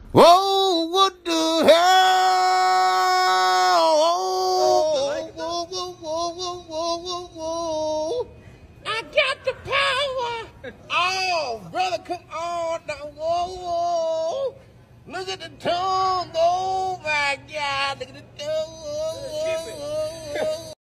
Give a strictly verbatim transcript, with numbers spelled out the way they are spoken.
Whoa, what the hell? Oh, Whoa, whoa, whoa, whoa, whoa, whoa, whoa. I got the power. Oh, brother, come on now. Whoa, whoa. Look at the tongue. Oh, my God. Look at the tongue. Whoa, whoa, whoa.